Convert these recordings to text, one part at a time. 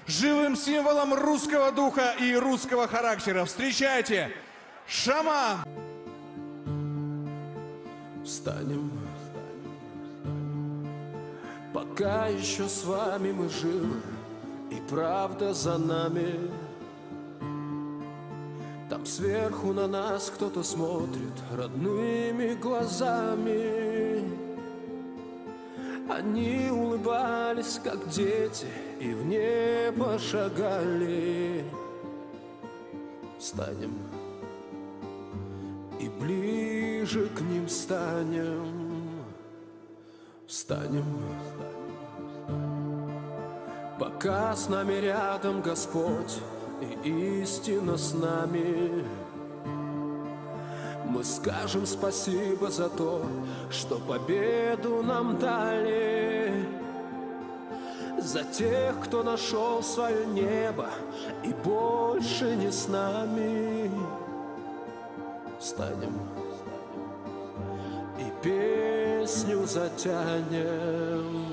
живым символом русского духа и русского характера. Встречайте, шаман! Встанем, пока еще с вами мы живы, и правда за нами. Там сверху на нас кто-то смотрит родными глазами. Они улыбались, как дети, и в небо шагали. Встанем и ближе к ним станем. Встанем, пока с нами рядом Господь и истина с нами. Мы скажем спасибо за то, что победу нам дали, за тех, кто нашел свое небо и больше не с нами. Встанем и песню затянем.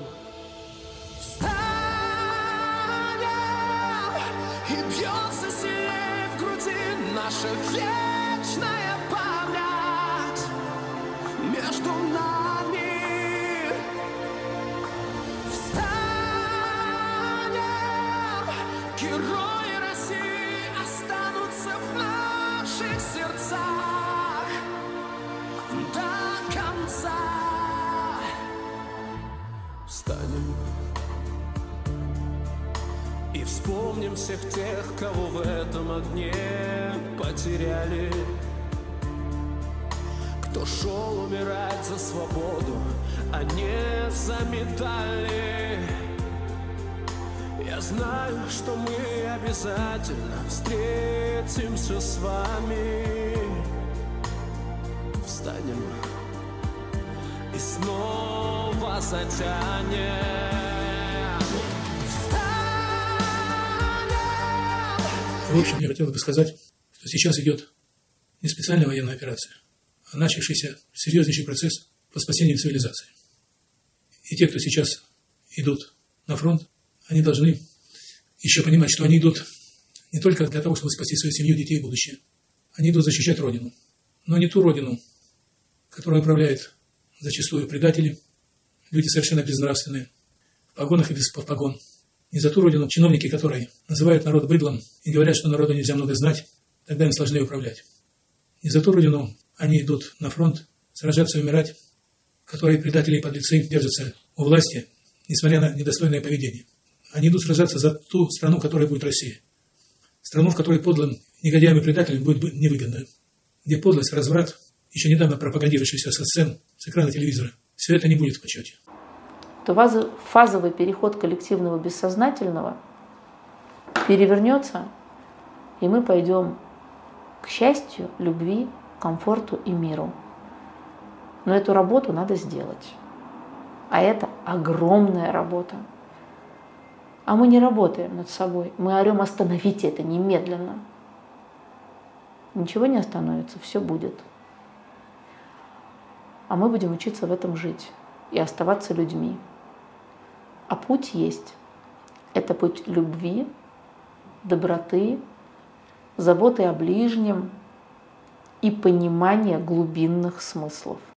И бьется сильнее в груди наша вечная память между нами. Встанем, герои России останутся в наших сердцах до конца. Встанем и вспомним всех тех, кого в этом огне потеряли, кто шел умирать за свободу, а не за медали. Я знаю, что мы обязательно встретимся с вами. Встанем и снова затянем. В общем, я хотел бы сказать, что сейчас идет не специальная военная операция, а начавшийся серьезнейший процесс по спасению цивилизации. И те, кто сейчас идут на фронт, они должны еще понимать, что они идут не только для того, чтобы спасти свою семью, детей и будущее. Они идут защищать Родину. Но не ту Родину, которую управляют зачастую предатели, люди совершенно безнравственные, в погонах и без погон. Не за ту Родину чиновники, которые называют народ быдлом и говорят, что народу нельзя много знать, тогда им сложнее управлять. Не за ту Родину они идут на фронт сражаться и умирать, которые предатели и подлецы держатся у власти, несмотря на недостойное поведение. Они идут сражаться за ту страну, которая будет Россия. Страну, в которой подлым негодяям и предателям будет невыгодно. Где подлость, разврат, еще недавно пропагандировавшийся со сцен, с экрана телевизора, все это не будет в почете. То фазовый переход коллективного бессознательного перевернется, и мы пойдем к счастью, любви, комфорту и миру. Но эту работу надо сделать. А это огромная работа. А мы не работаем над собой. Мы орем: остановите это немедленно. Ничего не остановится, все будет. А мы будем учиться в этом жить и оставаться людьми. А путь есть. Это путь любви, доброты, заботы о ближнем и понимания глубинных смыслов.